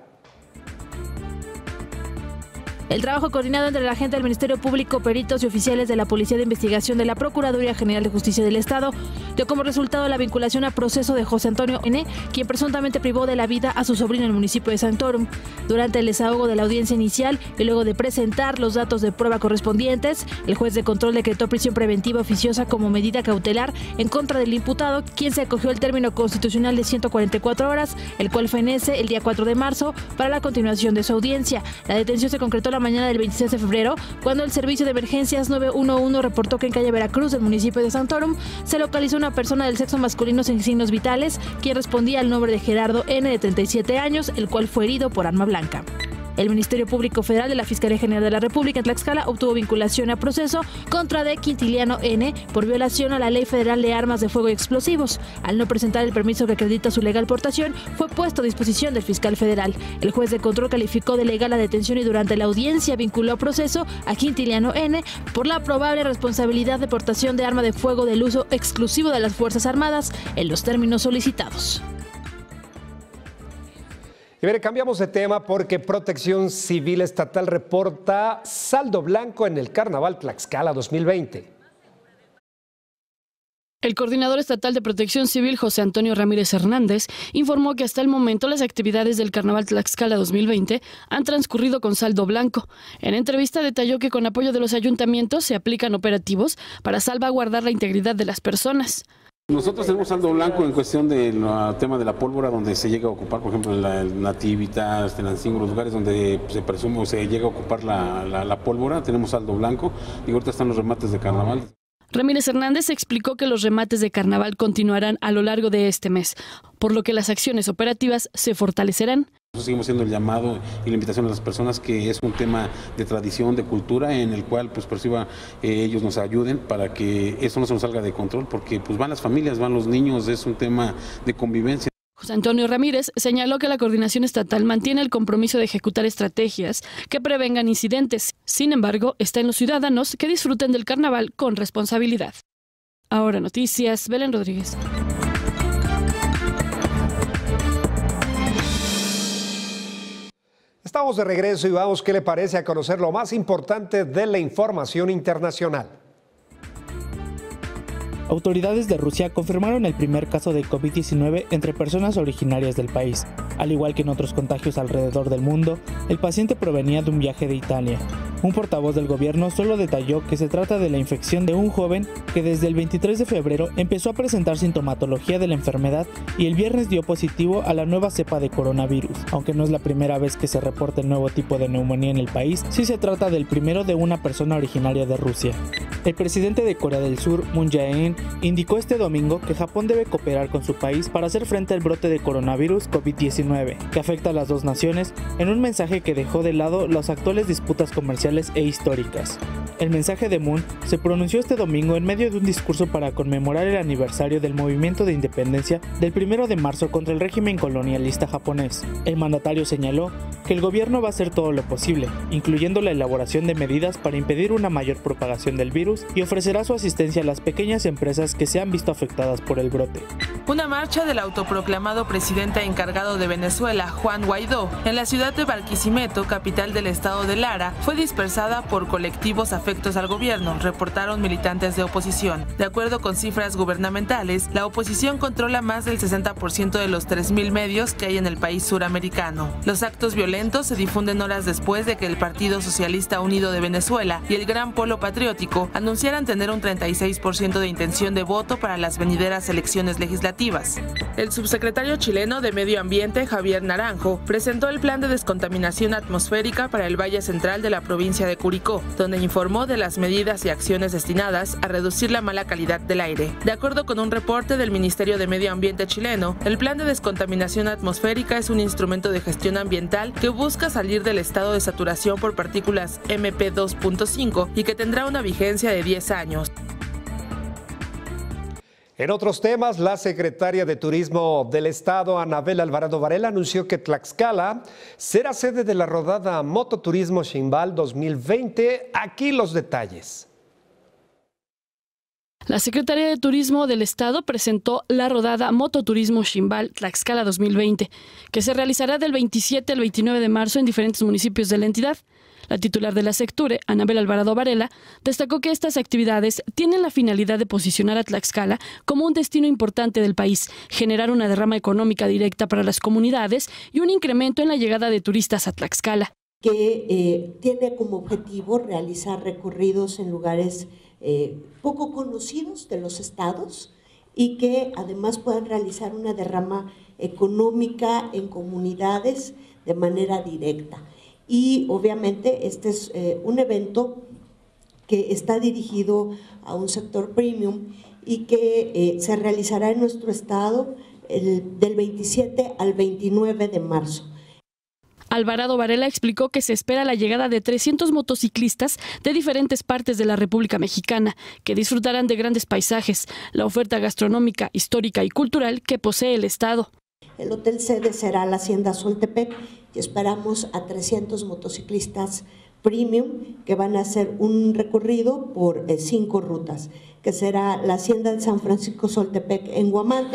El trabajo coordinado entre la gente del Ministerio Público, peritos y oficiales de la Policía de Investigación de la Procuraduría General de Justicia del Estado dio como resultado la vinculación a proceso de José Antonio N., quien presuntamente privó de la vida a su sobrino en el municipio de Santorum. Durante el desahogo de la audiencia inicial y luego de presentar los datos de prueba correspondientes, el juez de control decretó prisión preventiva oficiosa como medida cautelar en contra del imputado, quien se acogió al término constitucional de 144 horas, el cual fenece el día 4 de marzo para la continuación de su audiencia. La detención se concretó la mañana del 26 de febrero, cuando el servicio de emergencias 911 reportó que en calle Veracruz, del municipio de Santorum, se localizó una persona del sexo masculino sin signos vitales, quien respondía al nombre de Gerardo N., de 37 años, el cual fue herido por arma blanca. El Ministerio Público Federal de la Fiscalía General de la República en Tlaxcala obtuvo vinculación a proceso contra D. Quintiliano N. por violación a la Ley Federal de Armas de Fuego y Explosivos. Al no presentar el permiso que acredita su legal portación, fue puesto a disposición del fiscal federal. El juez de control calificó de legal la detención y durante la audiencia vinculó a proceso a Quintiliano N. por la probable responsabilidad de portación de arma de fuego del uso exclusivo de las Fuerzas Armadas en los términos solicitados. Y mire, cambiamos de tema porque Protección Civil Estatal reporta saldo blanco en el Carnaval Tlaxcala 2020. El coordinador estatal de Protección Civil, José Antonio Ramírez Hernández, informó que hasta el momento las actividades del Carnaval Tlaxcala 2020 han transcurrido con saldo blanco. En entrevista detalló que con apoyo de los ayuntamientos se aplican operativos para salvaguardar la integridad de las personas. Nosotros tenemos saldo blanco en cuestión del tema de la pólvora, donde se llega a ocupar, por ejemplo, en la Nativitas, Tenancingo, los lugares donde se presume o se llega a ocupar la pólvora, tenemos saldo blanco y ahorita están los remates de carnaval. Ramírez Hernández explicó que los remates de carnaval continuarán a lo largo de este mes, por lo que las acciones operativas se fortalecerán. Nosotros seguimos haciendo el llamado y la invitación a las personas, que es un tema de tradición, de cultura, en el cual pues ellos nos ayuden para que eso no se nos salga de control, porque pues van las familias, van los niños, es un tema de convivencia. José Antonio Ramírez señaló que la coordinación estatal mantiene el compromiso de ejecutar estrategias que prevengan incidentes. Sin embargo, está en los ciudadanos que disfruten del carnaval con responsabilidad. Ahora Noticias, Belén Rodríguez. Estamos de regreso y vamos, ¿qué le parece?, a conocer lo más importante de la información internacional. Autoridades de Rusia confirmaron el primer caso de COVID-19 entre personas originarias del país. Al igual que en otros contagios alrededor del mundo, el paciente provenía de un viaje de Italia. Un portavoz del gobierno solo detalló que se trata de la infección de un joven que desde el 23 de febrero empezó a presentar sintomatología de la enfermedad y el viernes dio positivo a la nueva cepa de coronavirus. Aunque no es la primera vez que se reporta el nuevo tipo de neumonía en el país, sí se trata del primero de una persona originaria de Rusia. El presidente de Corea del Sur, Moon Jae-in, indicó este domingo que Japón debe cooperar con su país para hacer frente al brote de coronavirus COVID-19, que afecta a las dos naciones, en un mensaje que dejó de lado las actuales disputas comerciales e históricas. El mensaje de Moon se pronunció este domingo en medio de un discurso para conmemorar el aniversario del movimiento de independencia del 1 de marzo contra el régimen colonialista japonés. El mandatario señaló que el gobierno va a hacer todo lo posible, incluyendo la elaboración de medidas para impedir una mayor propagación del virus, y ofrecerá su asistencia a las pequeñas empresas que se han visto afectadas por el brote. Una marcha del autoproclamado presidente encargado de Venezuela, Juan Guaidó, en la ciudad de Barquisimeto, capital del estado de Lara, fue dispersada por colectivos afectos al gobierno, reportaron militantes de oposición. De acuerdo con cifras gubernamentales, la oposición controla más del 60% de los 3.000 medios que hay en el país suramericano. Los actos violentos se difunden horas después de que el Partido Socialista Unido de Venezuela y el Gran Polo Patriótico anunciaran tener un 36% de intención de voto para las venideras elecciones legislativas. El subsecretario chileno de Medio Ambiente, Javier Naranjo, presentó el plan de descontaminación atmosférica para el Valle Central de la provincia de Curicó, donde informó de las medidas y acciones destinadas a reducir la mala calidad del aire. De acuerdo con un reporte del Ministerio de Medio Ambiente chileno, el plan de descontaminación atmosférica es un instrumento de gestión ambiental que busca salir del estado de saturación por partículas MP2.5 y que tendrá una vigencia de 10 años. En otros temas, la secretaria de Turismo del Estado, Anabel Alvarado Varela, anunció que Tlaxcala será sede de la rodada Mototurismo Ximbal 2020. Aquí los detalles. La Secretaría de Turismo del Estado presentó la rodada Mototurismo Ximbal Tlaxcala 2020, que se realizará del 27 al 29 de marzo en diferentes municipios de la entidad. La titular de la Secture, Anabel Alvarado Varela, destacó que estas actividades tienen la finalidad de posicionar a Tlaxcala como un destino importante del país, generar una derrama económica directa para las comunidades y un incremento en la llegada de turistas a Tlaxcala. Que tiene como objetivo realizar recorridos en lugares poco conocidos de los estados y que además puedan realizar una derrama económica en comunidades de manera directa. Y obviamente este es un evento que está dirigido a un sector premium y que se realizará en nuestro estado del 27 al 29 de marzo. Alvarado Varela explicó que se espera la llegada de 300 motociclistas de diferentes partes de la República Mexicana, que disfrutarán de grandes paisajes, la oferta gastronómica, histórica y cultural que posee el estado. El hotel sede será la Hacienda Soltepec y esperamos a 300 motociclistas premium que van a hacer un recorrido por 5 rutas, que será la Hacienda de San Francisco Soltepec en Huamantla,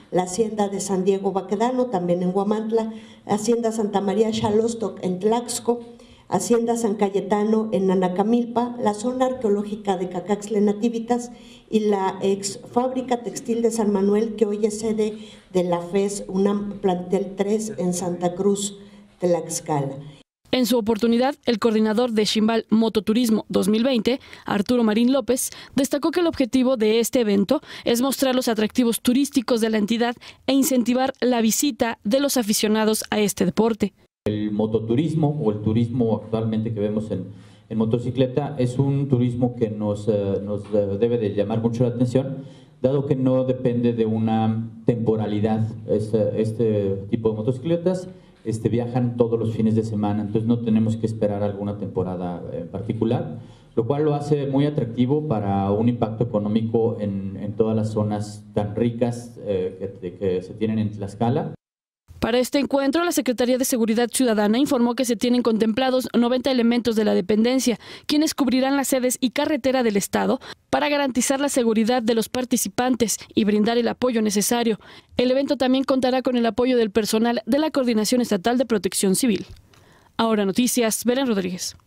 la Hacienda de San Diego Baquedano, también en Huamantla, Hacienda Santa María Xalostoc en Tlaxco, Hacienda San Cayetano en Nanacamilpa, la zona arqueológica de Cacaxtla Nativitas y la ex fábrica textil de San Manuel, que hoy es sede de la FES UNAM Plantel 3 en Santa Cruz, Tlaxcala. En su oportunidad, el coordinador de Ximbal Mototurismo 2020, Arturo Marín López, destacó que el objetivo de este evento es mostrar los atractivos turísticos de la entidad e incentivar la visita de los aficionados a este deporte. El mototurismo o el turismo actualmente que vemos en motocicleta es un turismo que nos debe de llamar mucho la atención, dado que no depende de una temporalidad. Este tipo de motocicletas viajan todos los fines de semana, entonces no tenemos que esperar alguna temporada en particular, lo cual lo hace muy atractivo para un impacto económico en todas las zonas tan ricas que se tienen en Tlaxcala. Para este encuentro, la Secretaría de Seguridad Ciudadana informó que se tienen contemplados 90 elementos de la dependencia, quienes cubrirán las sedes y carretera del Estado para garantizar la seguridad de los participantes y brindar el apoyo necesario. El evento también contará con el apoyo del personal de la Coordinación Estatal de Protección Civil. Ahora Noticias, Belén Rodríguez.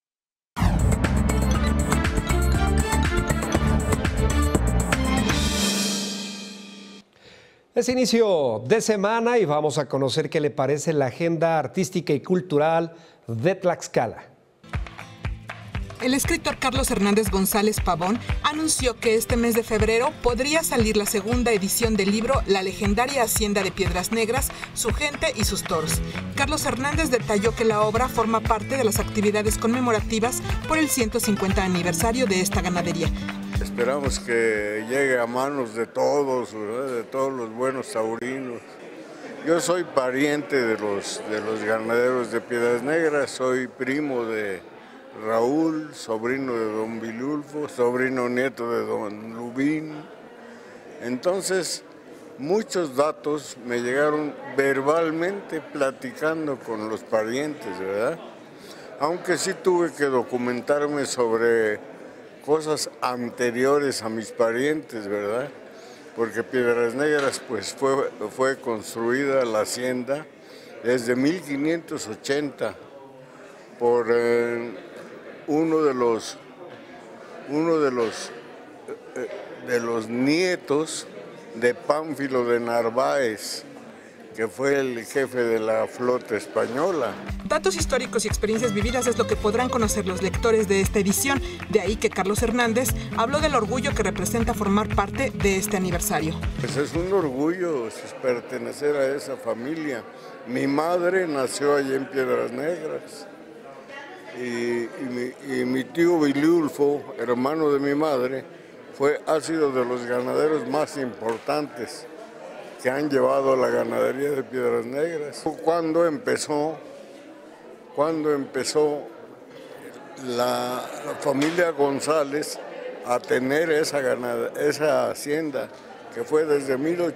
Es inicio de semana y vamos a conocer qué le parece la agenda artística y cultural de Tlaxcala. El escritor Carlos Hernández González Pavón anunció que este mes de febrero podría salir la segunda edición del libro La legendaria Hacienda de Piedras Negras, su gente y sus toros. Carlos Hernández detalló que la obra forma parte de las actividades conmemorativas por el 150 aniversario de esta ganadería. Esperamos que llegue a manos de todos, ¿verdad? De todos los buenos taurinos. Yo soy pariente de los ganaderos de Piedras Negras, soy primo de Raúl, sobrino de don Vilulfo, sobrino nieto de don Lubín. Entonces, muchos datos me llegaron verbalmente platicando con los parientes, ¿verdad? Aunque sí tuve que documentarme sobre cosas anteriores a mis parientes, ¿verdad? Porque Piedras Negras pues fue construida la hacienda desde 1580 por uno de los nietos de Pánfilo de Narváez, que fue el jefe de la flota española. Datos históricos y experiencias vividas es lo que podrán conocer los lectores de esta edición. De ahí que Carlos Hernández habló del orgullo que representa formar parte de este aniversario. Pues es un orgullo pertenecer a esa familia. Mi madre nació allí en Piedras Negras y mi tío Vilulfo, hermano de mi madre, ha sido de los ganaderos más importantes que han llevado la ganadería de Piedras Negras. Cuando empezó la familia González a tener esa hacienda, que fue desde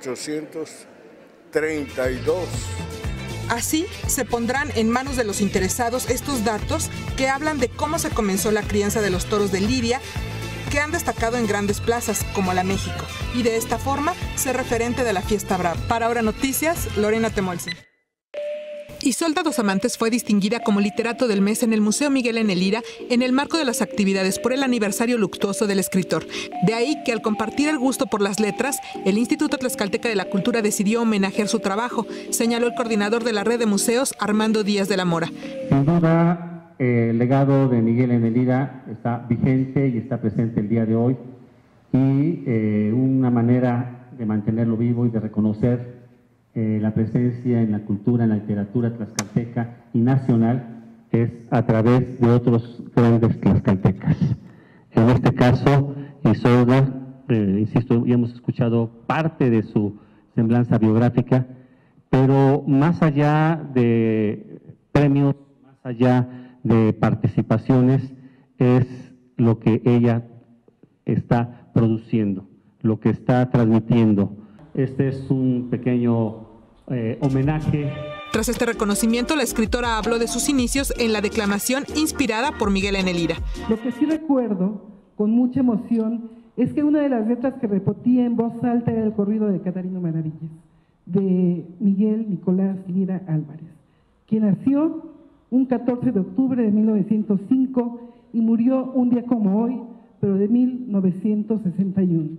1832. Así se pondrán en manos de los interesados estos datos que hablan de cómo se comenzó la crianza de los toros de lidia, que han destacado en grandes plazas como la México, y de esta forma ser referente de la fiesta brava. Para Ahora Noticias, Lorena Temolsi. Isolda Dos Amantes fue distinguida como literato del mes en el Museo Miguel N. Lira en el marco de las actividades por el aniversario luctuoso del escritor. De ahí que al compartir el gusto por las letras, el Instituto Tlaxcalteca de la Cultura decidió homenajear su trabajo, señaló el coordinador de la red de museos, Armando Díaz de la Mora. Sin duda, el legado de Miguel N. Lira está vigente y está presente el día de hoy, y una manera de mantenerlo vivo y de reconocer la presencia en la cultura, en la literatura tlaxcalteca y nacional es a través de otros grandes tlaxcaltecas. En este caso, Isolda, insisto, ya hemos escuchado parte de su semblanza biográfica, pero más allá de premios, más allá de participaciones, es lo que ella está produciendo, lo que está transmitiendo. Este es un pequeño homenaje. Tras este reconocimiento, la escritora habló de sus inicios en la declamación inspirada por Miguel N. Lira. Lo que sí recuerdo con mucha emoción es que una de las letras que repetía en voz alta era el corrido de Catarino Maravillas, de Miguel Nicolás Lira Álvarez, quien nació un 14 de octubre de 1905 y murió un día como hoy, pero de 1961.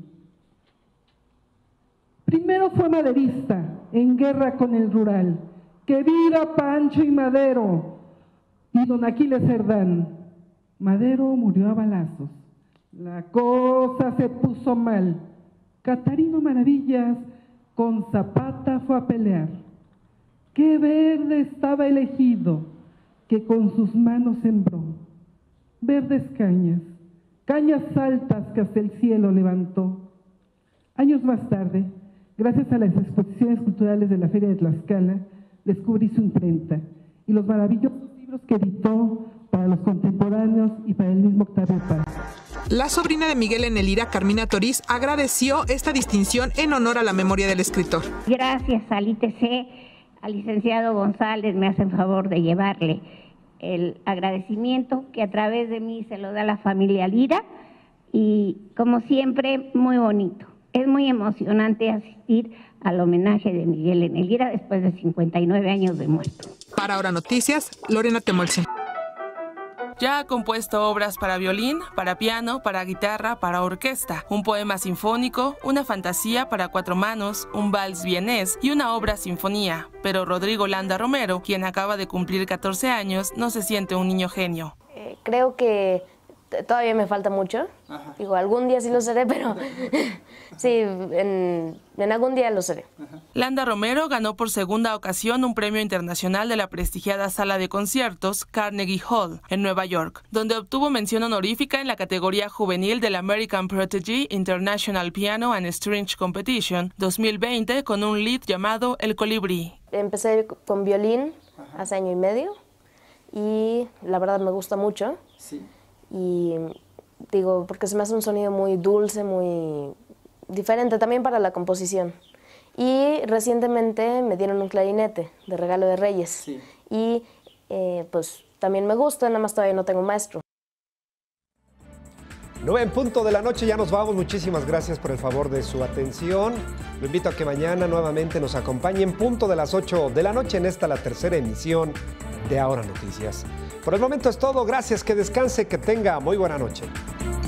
Primero fue maderista, en guerra con el rural. ¡Que viva Pancho y Madero! Y don Aquiles Cerdán. Madero murió a balazos. La cosa se puso mal. Catarino Maravillas con Zapata fue a pelear. ¡Qué verde estaba el ejido que con sus manos sembró! Verdes cañas, cañas altas que hasta el cielo levantó. Años más tarde, gracias a las exposiciones culturales de la Feria de Tlaxcala, descubrí su imprenta y los maravillosos libros que editó para los contemporáneos y para el mismo Octavio Paz. La sobrina de Miguel en el IRA, Carmina Toriz, agradeció esta distinción en honor a la memoria del escritor. Gracias al ITC, al licenciado González, me hacen favor de llevarle el agradecimiento que a través de mí se lo da la familia Lira y como siempre muy bonito. Es muy emocionante asistir al homenaje de Miguel en el IRA después de 59 años de muerto. Para Ahora Noticias, Lorena Temolce. Ya ha compuesto obras para violín, para piano, para guitarra, para orquesta, un poema sinfónico, una fantasía para 4 manos, un vals vienés y una obra sinfonía. Pero Rodrigo Landa Romero, quien acaba de cumplir 14 años, no se siente un niño genio. Creo que todavía me falta mucho. Ajá. Digo, algún día sí lo seré, pero sí, en algún día lo seré. Ajá. Landa Romero ganó por segunda ocasión un premio internacional de la prestigiada sala de conciertos Carnegie Hall en Nueva York, donde obtuvo mención honorífica en la categoría juvenil del American Protege International Piano and String Competition 2020 con un lead llamado El Colibrí. Empecé con violín hace año y medio y la verdad me gusta mucho. Sí. Y digo, porque se me hace un sonido muy dulce, muy diferente también para la composición. Y recientemente me dieron un clarinete de regalo de Reyes. Sí. Y pues también me gusta, nada más todavía no tengo maestro. 9:00 p.m, ya nos vamos. Muchísimas gracias por el favor de su atención. Lo invito a que mañana nuevamente nos acompañe en punto de las 8 de la noche en esta, la tercera emisión de Ahora Noticias. Por el momento es todo. Gracias, que descanse, que tenga muy buena noche.